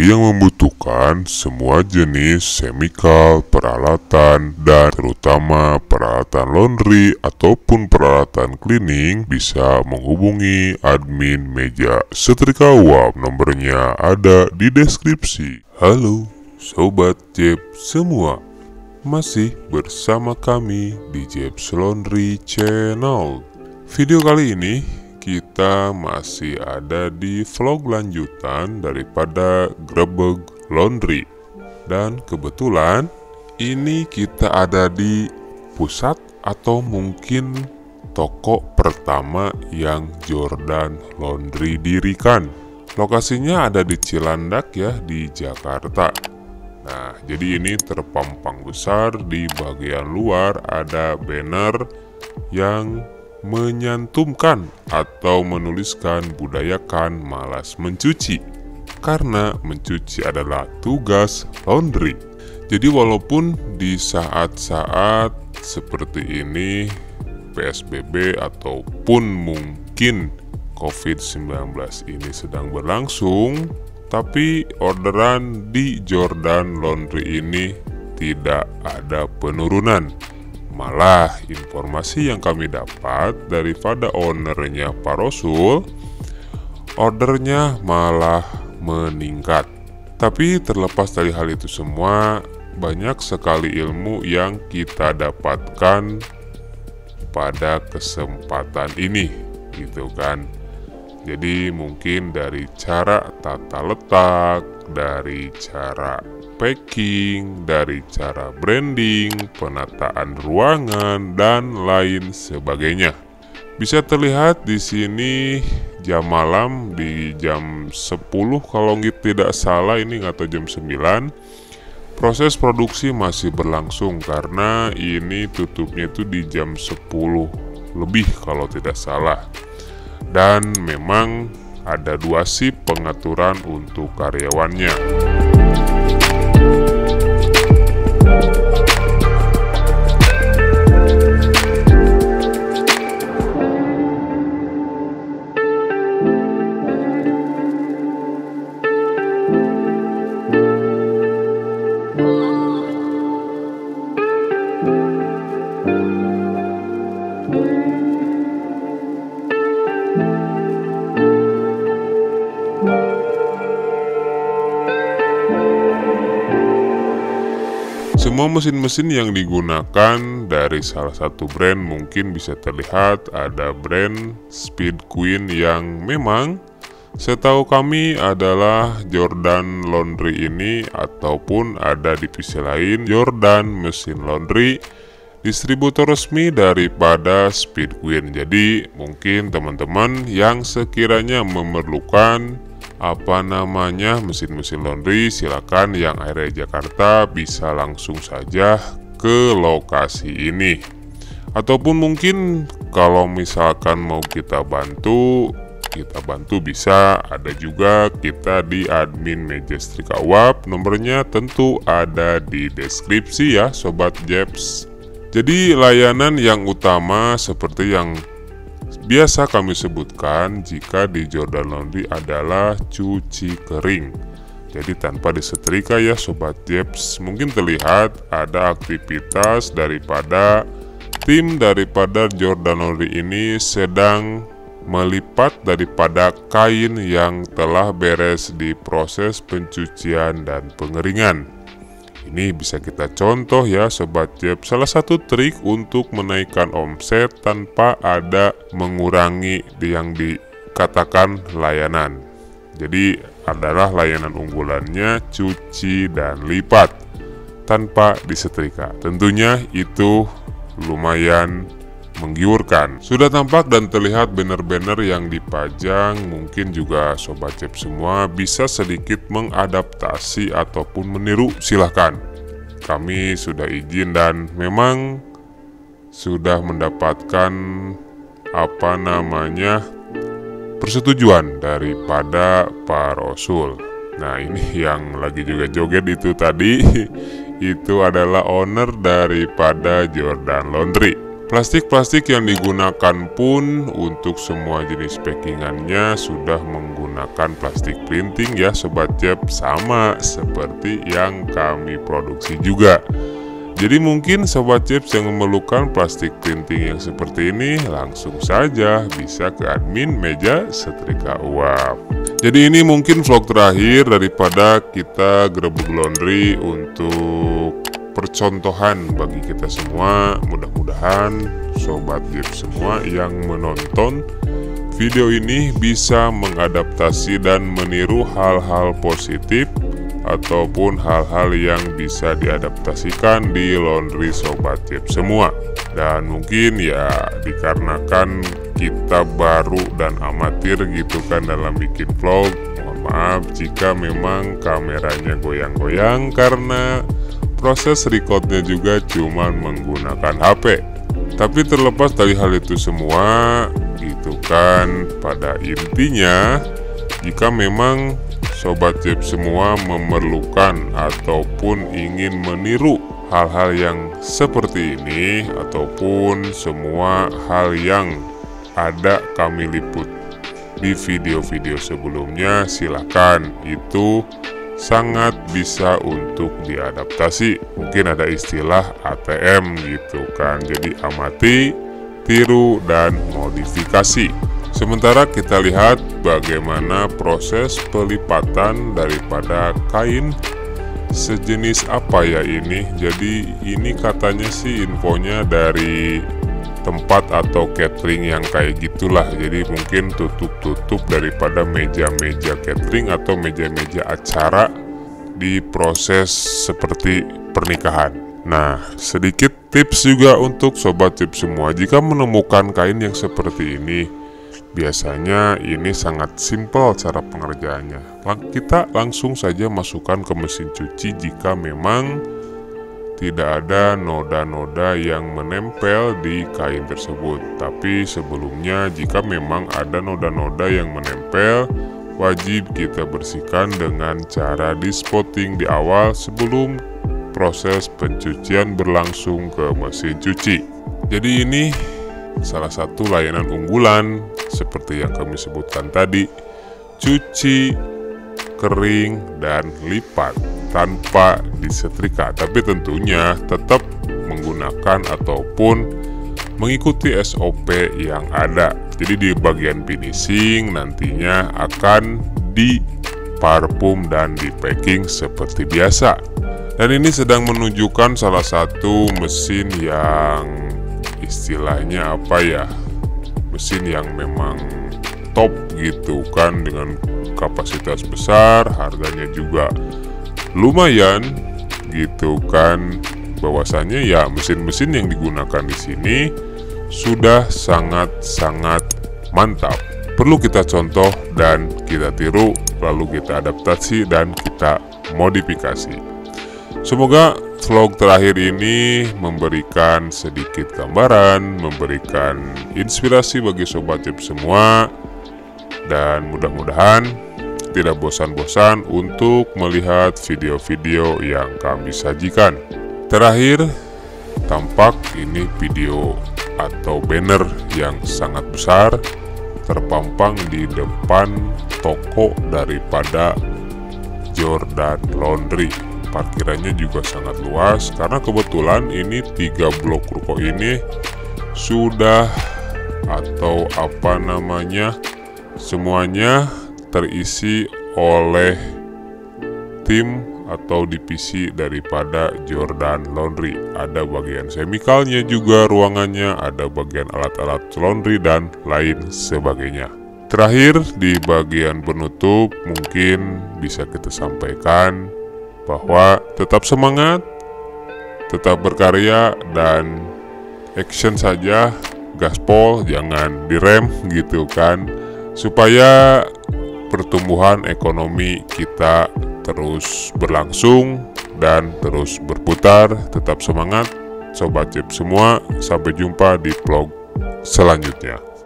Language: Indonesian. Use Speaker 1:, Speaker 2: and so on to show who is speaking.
Speaker 1: yang membutuhkan semua jenis chemical, peralatan, dan terutama peralatan laundry ataupun peralatan cleaning bisa menghubungi admin meja setrika uap. Nomornya ada di deskripsi. Halo Sobat Jeb semua, masih bersama kami di Jeb's Laundry Channel. Video kali ini kita masih ada di vlog lanjutan daripada Grebeg Laundry. Dan kebetulan ini kita ada di pusat atau mungkin toko pertama yang Jordan Laundry dirikan. Lokasinya ada di Cilandak ya, di Jakarta. Nah, jadi ini terpampang besar di bagian luar ada banner yang menyantumkan atau menuliskan budayakan malas mencuci, karena mencuci adalah tugas laundry. Jadi walaupun di saat-saat seperti ini PSBB ataupun mungkin COVID-19 ini sedang berlangsung, tapi orderan di Jordan Laundry ini tidak ada penurunan. Malah informasi yang kami dapat daripada ownernya Pak Rasul, ordernya malah meningkat. Tapi terlepas dari hal itu semua, banyak sekali ilmu yang kita dapatkan pada kesempatan ini, gitu kan. Jadi mungkin dari cara tata letak, dari cara packing, dari cara branding, penataan ruangan, dan lain sebagainya. Bisa terlihat di sini jam malam di jam 10 kalau tidak salah, ini atau jam 9. Proses produksi masih berlangsung karena ini tutupnya itu di jam 10 lebih kalau tidak salah. Dan memang ada 2 shift pengaturan untuk karyawannya. Semua mesin-mesin yang digunakan dari salah satu brand mungkin bisa terlihat ada brand Speed Queen yang memang setahu kami adalah Jordan Laundry ini, ataupun ada divisi lain Jordan Mesin Laundry, distributor resmi daripada Speed Queen. Jadi mungkin teman-teman yang sekiranya memerlukan mesin-mesin laundry, silakan yang area Jakarta bisa langsung saja ke lokasi ini. Ataupun mungkin kalau misalkan mau kita bantu bisa. Ada juga kita di admin meja setrika uap. Nomornya tentu ada di deskripsi ya Sobat Jebs. Jadi layanan yang utama seperti yang biasa kami sebutkan jika di Jordan Laundry adalah cuci kering. Jadi tanpa disetrika ya Sobat Jebs. Mungkin terlihat ada aktivitas daripada tim daripada Jordan Laundry ini sedang melipat daripada kain yang telah beres di proses pencucian dan pengeringan. Ini bisa kita contoh ya Sobat Jeb, salah satu trik untuk menaikkan omset tanpa ada mengurangi yang dikatakan layanan. Jadi adalah layanan unggulannya cuci dan lipat tanpa disetrika. Tentunya itu lumayan menggiurkan. Sudah tampak dan terlihat banner-banner yang dipajang. Mungkin juga Sobat Jeb semua bisa sedikit mengadaptasi ataupun meniru, silahkan. Kami sudah izin dan memang sudah mendapatkan persetujuan daripada Pak Rasul. Nah, ini yang lagi juga joget itu tadi itu adalah owner daripada Jordan Laundry. Plastik-plastik yang digunakan pun untuk semua jenis packingannya sudah menggunakan plastik printing ya Sobat Cep, sama seperti yang kami produksi juga. Jadi mungkin Sobat Cep yang memerlukan plastik printing yang seperti ini, langsung saja bisa ke admin Meja Setrika Uap. Jadi ini mungkin vlog terakhir daripada kita Grebeg Laundry untuk percontohan bagi kita semua. Mudah-mudahan Sobat Cep semua yang menonton video ini bisa mengadaptasi dan meniru hal-hal positif ataupun hal-hal yang bisa diadaptasikan di laundry Sobat Cep semua. Dan mungkin ya dikarenakan kita baru dan amatir gitu kan dalam bikin vlog, mohon maaf jika memang kameranya goyang-goyang karena proses recordnya juga cuma menggunakan HP. Tapi terlepas dari hal itu semua, gitu kan, pada intinya jika memang Sobat Cep semua memerlukan ataupun ingin meniru hal-hal yang seperti ini ataupun semua hal yang ada kami liput di video-video sebelumnya, silakan, itu sangat bisa untuk diadaptasi. Mungkin ada istilah ATM gitu kan, jadi amati, tiru, dan modifikasi. Sementara kita lihat bagaimana proses pelipatan daripada kain sejenis apa ya ini. Jadi ini katanya sih infonya dari tempat atau catering yang kayak gitulah. Jadi mungkin tutup-tutup daripada meja-meja catering atau meja-meja acara di proses seperti pernikahan. Nah, sedikit tips juga untuk Sobat Cep semua, jika menemukan kain yang seperti ini, biasanya ini sangat simpel cara pengerjaannya. Kita langsung saja masukkan ke mesin cuci jika memang tidak ada noda-noda yang menempel di kain tersebut. Tapi sebelumnya jika memang ada noda-noda yang menempel, wajib kita bersihkan dengan cara dispotting di awal sebelum proses pencucian berlangsung ke mesin cuci. Jadi ini salah satu layanan unggulan seperti yang kami sebutkan tadi, cuci, kering, dan lipat tanpa disetrika. Tapi tentunya tetap menggunakan ataupun mengikuti SOP yang ada. Jadi di bagian finishing nantinya akan diparfum dan di packing seperti biasa. Dan ini sedang menunjukkan salah satu mesin yang istilahnya apa ya, mesin yang memang top gitu kan, dengan kapasitas besar, harganya juga lumayan gitu kan. Bahwasannya ya mesin-mesin yang digunakan di sini sudah sangat-sangat mantap. Perlu kita contoh dan kita tiru, lalu kita adaptasi dan kita modifikasi. Semoga vlog terakhir ini memberikan sedikit gambaran, memberikan inspirasi bagi Sobat Cep semua, dan mudah-mudahan tidak bosan-bosan untuk melihat video-video yang kami sajikan. Terakhir, tampak ini video atau banner yang sangat besar terpampang di depan toko daripada Jordan Laundry. Parkirannya juga sangat luas karena kebetulan ini 3 blok ruko ini sudah atau apa namanya, semuanya terisi oleh tim atau divisi daripada Jordan Laundry. Ada bagian chemicalnya juga ruangannya, ada bagian alat-alat laundry dan lain sebagainya. Terakhir di bagian penutup mungkin bisa kita sampaikan bahwa tetap semangat, tetap berkarya, dan action saja, gaspol, jangan direm gitu kan, supaya pertumbuhan ekonomi kita terus berlangsung dan terus berputar. Tetap semangat Sobat Cep semua, sampai jumpa di vlog selanjutnya.